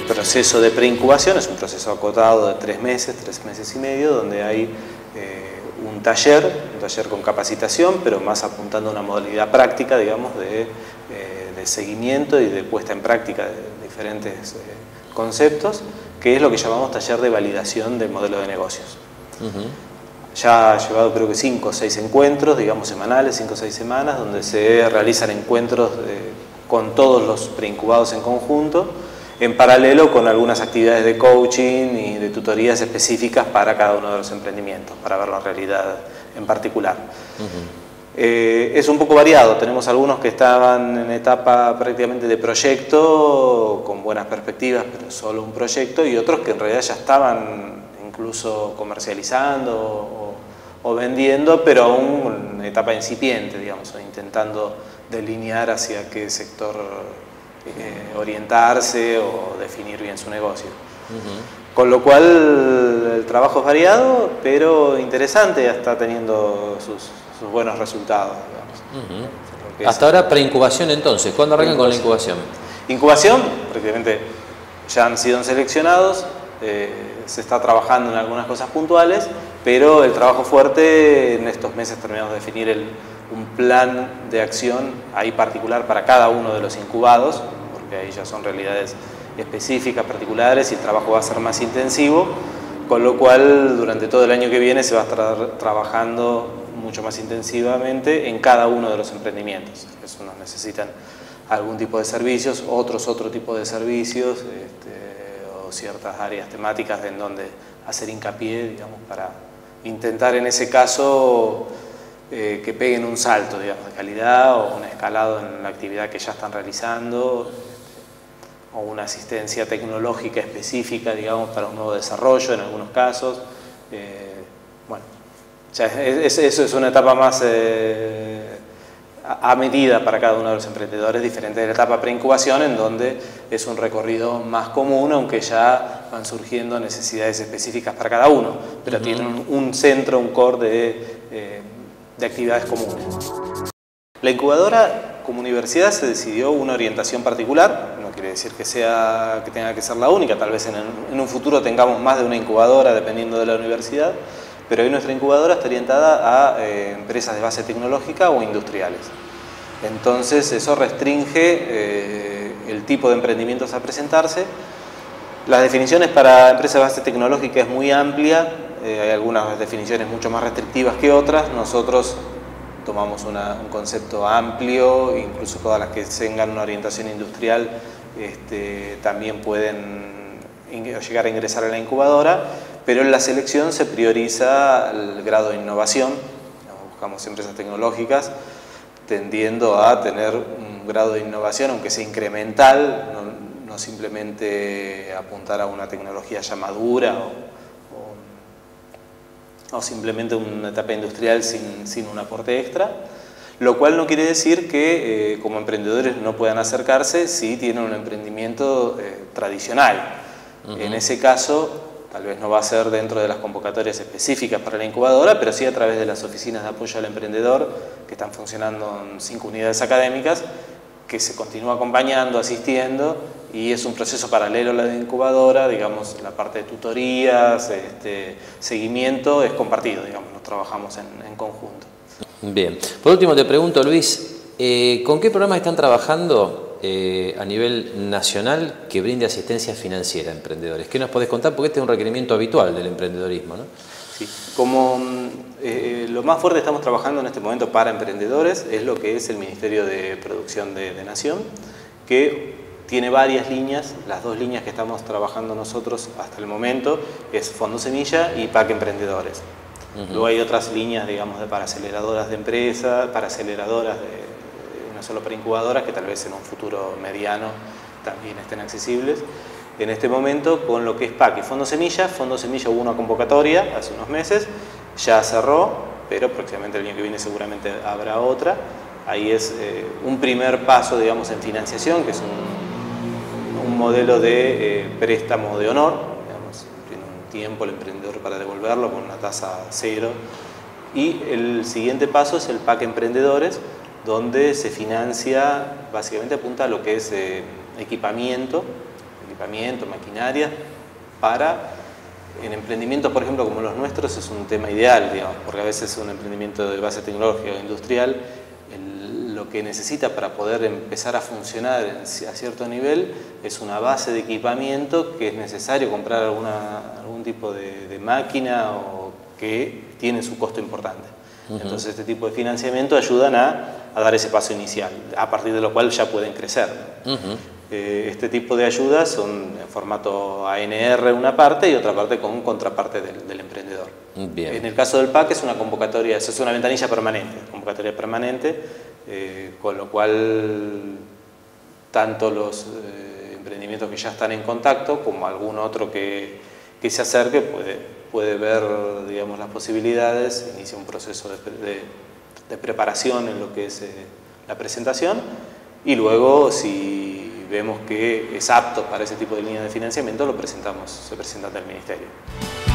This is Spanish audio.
proceso de preincubación es un proceso acotado de 3 meses y medio, donde hay un taller con capacitación, pero más apuntando a una modalidad práctica, digamos, de seguimiento y de puesta en práctica de diferentes conceptos, que es lo que llamamos taller de validación del modelo de negocios. Ya ha llevado creo que 5 o 6 encuentros, digamos semanales, 5 o 6 semanas, donde se realizan encuentros con todos los preincubados en conjunto, en paralelo con algunas actividades de coaching y de tutorías específicas para cada uno de los emprendimientos, para ver la realidad en particular. Es un poco variado, tenemos algunos que estaban en etapa prácticamente de proyecto, con buenas perspectivas, pero solo un proyecto, y otros que en realidad ya estaban incluso comercializando o vendiendo, pero aún en etapa incipiente, digamos, o intentando delinear hacia qué sector orientarse o definir bien su negocio. Con lo cual el trabajo es variado, pero interesante, está teniendo sus buenos resultados, digamos. Hasta ahora preincubación entonces, ¿cuándo arrancan con la incubación? Incubación, prácticamente ya han sido seleccionados, se está trabajando en algunas cosas puntuales, pero el trabajo fuerte en estos meses terminamos de definir un plan de acción ahí particular para cada uno de los incubados, porque ahí ya son realidades específicas, particulares, y el trabajo va a ser más intensivo, con lo cual durante todo el año que viene se va a estar trabajando mucho más intensivamente en cada uno de los emprendimientos. Unos necesitan algún tipo de servicios, otros otro tipo de servicios, o ciertas áreas temáticas en donde hacer hincapié, digamos, para intentar en ese caso que peguen un salto, digamos, de calidad, o un escalado en la actividad que ya están realizando, o una asistencia tecnológica específica, digamos, para un nuevo desarrollo en algunos casos. Bueno, ya eso es una etapa más a medida para cada uno de los emprendedores, diferente de la etapa preincubación, en donde es un recorrido más común, aunque ya van surgiendo necesidades específicas para cada uno, pero tienen un centro, un core de actividades comunes. La incubadora, como universidad, se decidió una orientación particular. No quiere decir que tenga que ser la única, tal vez en un futuro tengamos más de una incubadora dependiendo de la universidad, pero hoy nuestra incubadora está orientada a empresas de base tecnológica o industriales. Entonces eso restringe el tipo de emprendimientos a presentarse. Las definiciones para empresas de base tecnológica es muy amplia, hay algunas definiciones mucho más restrictivas que otras. Nosotros tomamos un concepto amplio, incluso todas las que tengan una orientación industrial también pueden llegar a ingresar a la incubadora, pero en la selección se prioriza el grado de innovación. Buscamos empresas tecnológicas tendiendo a tener un grado de innovación, aunque sea incremental, no simplemente apuntar a una tecnología ya madura o simplemente una etapa industrial sin un aporte extra, lo cual no quiere decir que como emprendedores no puedan acercarse si tienen un emprendimiento tradicional. En ese caso, tal vez no va a ser dentro de las convocatorias específicas para la incubadora, pero sí a través de las oficinas de apoyo al emprendedor, que están funcionando en 5 unidades académicas, que se continúa acompañando, asistiendo, y es un proceso paralelo a la de incubadora, digamos, la parte de tutorías, seguimiento es compartido, digamos, nos trabajamos en conjunto. Bien, por último te pregunto, Luis, ¿con qué programas están trabajando a nivel nacional que brinde asistencia financiera a emprendedores? ¿Qué nos podés contar? Porque este es un requerimiento habitual del emprendedorismo, ¿no? Sí, como lo más fuerte estamos trabajando en este momento para emprendedores es lo que es el Ministerio de Producción de Nación, que tiene varias líneas. Las 2 líneas que estamos trabajando nosotros hasta el momento es Fondo Semilla y PAC Emprendedores. Luego hay otras líneas, digamos, para aceleradoras de empresas, para aceleradoras no solo para incubadoras, que tal vez en un futuro mediano también estén accesibles. En este momento, con lo que es PAC y Fondo Semilla hubo una convocatoria hace unos meses, ya cerró, pero próximamente el año que viene seguramente habrá otra. Ahí es un primer paso, digamos, en financiación, que es un modelo de préstamo de honor, digamos, tiene un tiempo el emprendedor para devolverlo con una tasa 0. Y el siguiente paso es el PAC Emprendedores, donde se financia, básicamente apunta a lo que es equipamiento equipamiento, maquinaria, en emprendimientos, por ejemplo, como los nuestros, es un tema ideal, digamos, porque a veces un emprendimiento de base tecnológica o industrial, lo que necesita para poder empezar a funcionar a cierto nivel es una base de equipamiento que es necesario comprar algún tipo de máquina o que tiene su costo importante. Entonces este tipo de financiamiento ayudan a dar ese paso inicial, a partir de lo cual ya pueden crecer. Este tipo de ayudas son en formato ANR una parte y otra parte con contraparte del emprendedor. Bien. En el caso del PAC es una convocatoria, es una ventanilla permanente, convocatoria permanente, con lo cual tanto los emprendimientos que ya están en contacto como algún otro que se acerque puede ver, digamos, las posibilidades, inicia un proceso de preparación en lo que es la presentación y luego si vemos que es apto para ese tipo de línea de financiamiento se presenta ante el Ministerio.